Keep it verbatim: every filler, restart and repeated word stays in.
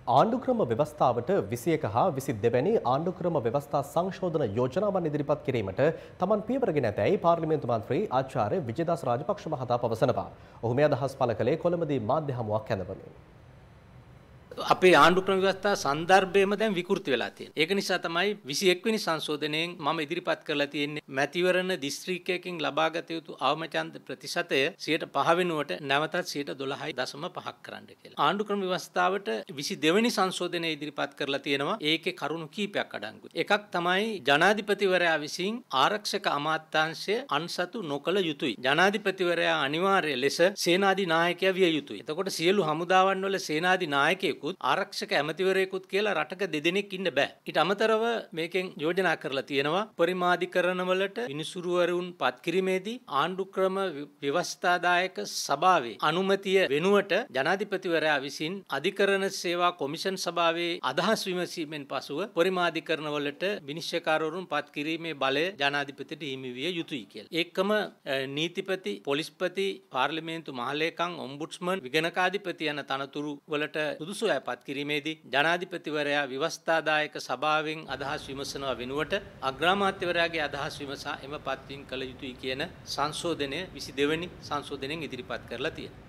ආණ්ඩුක්‍රම ව්‍යවස්ථාවට විසියක හා විසිදෙක වැනි ආණ්ඩුක්‍රම ව්‍යවස්ථා සංශෝධන යෝජනාවන් ඉදිරිපත් කිරීමට තමන් පියවරගෙන ඇතැයි පාර්ලිමේන්තු මන්ත්‍රී ආචාර්ය විජේදාස රාජපක්ෂ මහතා පවසනවා. ඔහු මේ අදහස් පළ කළේ කොළඹදී මාධ්‍ය හමුවක් ඇඳවමින්. අපේ ආණ්ඩුක්‍රම ව්‍යවස්ථා සන්දර්භයේම දැන් විකෘති වෙලා තියෙනවා. ඒක නිසා තමයි විසිඑක වෙනි සංශෝධනයෙන් මම ඉදිරිපත් කරලා තියෙන්නේ මැතිවරණ දිස්ත්‍රික්කයකින් ලබාගත යුතු අවම ඡන්ද ප්‍රතිශතය සියයට පහ වෙනුවට නැවතත් සියයට දොළහයි දශම පහක් කරන්න කියලා. ආණ්ඩුක්‍රම ව්‍යවස්ථාවට විසිදෙක වෙනි සංශෝධනය ඉදිරිපත් කරලා තියෙනවා. ඒකේ කරුණු කීපයක් අඩංගුයි. එකක් තමයි ජනාධිපතිවරයා විසින් ආරක්ෂක අමාත්‍යාංශය අන්සතු නොකළ යුතුයි. ජනාධිපතිවරයා අනිවාර්ය ලෙස සේනාධි නායකයා විය යුතුයි. එතකොට සියලු හමුදාවන් වල සේනාධි නායකයෙකු ආරක්ෂක ඇමතිවරයෙකුත් කියලා රටක දෙදෙනෙක් ඉන්න බෑ. ඊට අමතරව මේකෙන් යෝජනා කරලා තියෙනවා පරිමාධිකරණ වලට විනිසුරුවරුන් පත් කිරීමේදී ආණ්ඩුක්‍රම ව්‍යවස්ථාදායක සභාවේ අනුමැතිය වෙනුවට ජනාධිපතිවරයා විසින් අධිකරණ සේවා කොමිෂන් සභාවේ අදහස් විමසීමෙන් පසුව පරිමාධිකරණ වලට විනිශ්චයකාරවරුන් පත් කිරීමේ බලය ජනාධිපතිට හිමි විය යුතුයි කියලා. ඒකම නීතිපති, පොලිස්පති, පාර්ලිමේන්තු මහලේකම්, ඔම්බුඩ්ස්මන්, විගණකාධිපති යන තනතුරු වලට සුදුසු පත් කිරීමේදී ජනාධිපතිවරයා ව්‍යවස්ථාදායක සභාවෙන් අදහස් විමසනවා වෙනුවට අග්‍රාමාත්‍යවරයාගේ අදහස් විමසා එම පත්වීම් කළ යුතුයි කියන සංශෝධනය විසිදෙක වෙනි සංශෝධනයෙන් ඉදිරිපත් කරලා තියෙනවා.